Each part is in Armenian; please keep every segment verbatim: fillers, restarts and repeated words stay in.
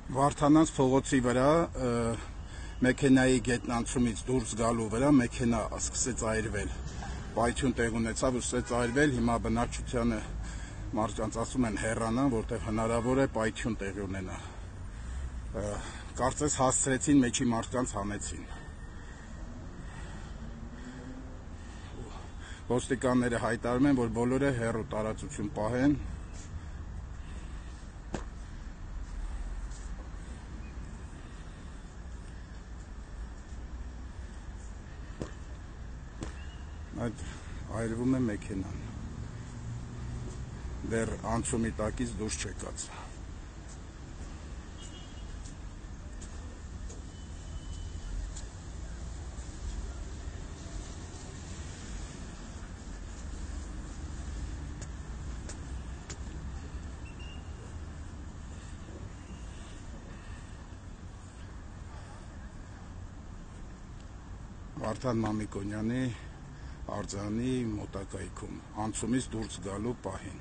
Վարդանանց փողոցի վրա մեքենայի գետնանցումից դուրս գալու վրա մեքենա սկսեց այրվել, պայթյուն տեղ ունեցավ, սկսեց այրվել, հիմա բնակչությանը մարդկանց ասում են հեռանան, որտեղ հնարավոր է պայթյուն տեղի ունենա, կարծես հասցրեցին մեջի մարդկանց հանեցին, ոստիկանները հայտարարում են, որ բոլորը հեռու տարածություն պահեն. Այդ այրվում է մեքենան, դեռ անցումի տակից դուրս չեկած. Վարդան Մամիկոնյանի արձանի մոտակայքում, անցումից դուրս գալու պահին.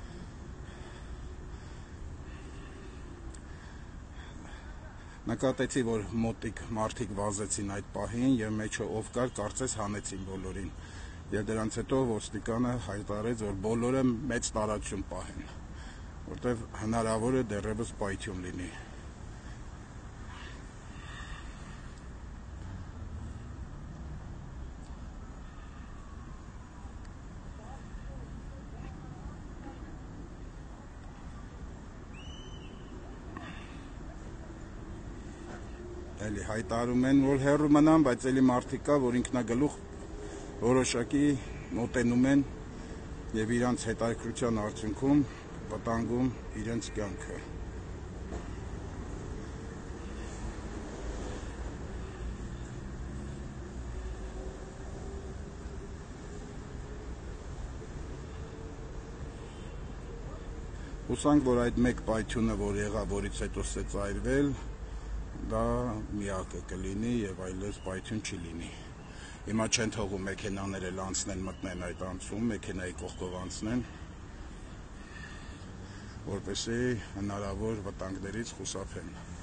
Նկատեցի, որ մոտիկ մարդիկ վազեցին այդ պահին և մեջը ով կար, կարծես հանեցին բոլորին, և դրանց հետո ոստիկանը հայտարարեց, որ բոլորը մեծ տարածություն պահեն, որտև հնարավոր է դեռևս պայթյուն լինի. Էլի հայտարարում են, որ հեռու մնան, բայց էլի մարդիկ կա, որ ինքնագլուխ որոշակի մոտենում են և իրանց հետաքրքրության արդյունքում վտանգում իրենց կյանքը. Հուսանք, որ այդ մեկ պայթյունը, որ եղավ, որից հետո սկսեց այրվել, դա միակը կլինի և այլևս պայթյուն չի լինի. Հիմա չեն թողում մեքենաներ էլ անցնեն, մտնեն այդ անցում, մեքենայի կողքով անցնեն, որպեսզի հնարավոր վտանգներից խուսափեն.